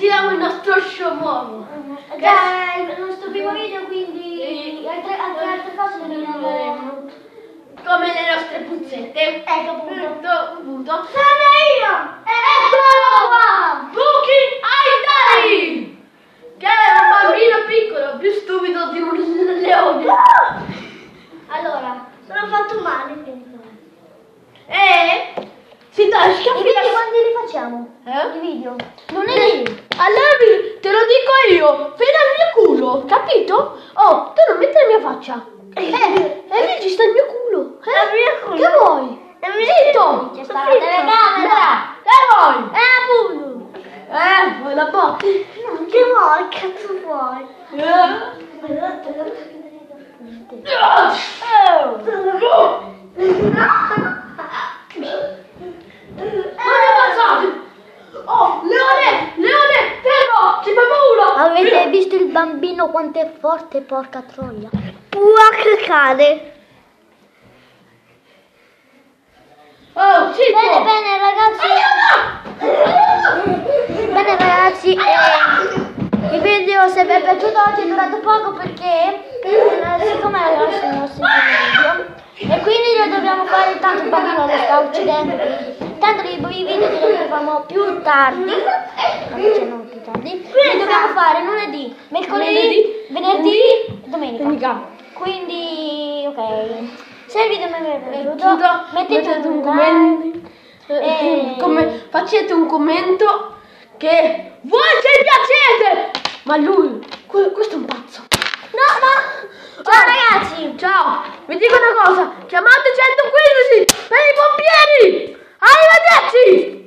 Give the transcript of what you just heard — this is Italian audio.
giriamo il nostro show nuovo. Già è il nostro primo video, quindi anche altre cose le vedremo. Come le nostre puzzette. Ecco appunto. Appunto. Sono io! Eccolo qua! Buchi Aidari! Che è un bambino piccolo, più stupido di un leone. Allora, sono fatto male. Si dà I video quando li facciamo? I video. Lunedì. Allora te lo dico io, fino al mio culo, capito? Oh, tu non mettere la mia faccia. E lì ci sta il mio culo. Il mio culo? Che vuoi? Zitto! C'è sta la telecamera. Che vuoi? Appunto. Vuoi la botta? Che vuoi? Cazzo vuoi? Oh, Leone, fermo, ci fai paura. Avete visto il bambino quanto è forte, porca troia? Può cade. Oh, zitto. Bene ragazzi, il video se vi è piaciuto oggi è durato poco perché siccome è il nostro video e quindi lo dobbiamo fare, tanto il bambino lo sta uccidendo, tanto i video li facciamo più tardi, non più tardi, li dobbiamo fare lunedì, mercoledì, venerdì e domenica. Quindi ok, se il video mi è piaciuto mettete un commento. Facete un commento che voi ci piacete, ma lui, questo è un pazzo. No. Ciao ragazzi. Ciao, vi dico una cosa, chiamate 115 per i pompieri. Arrivederci.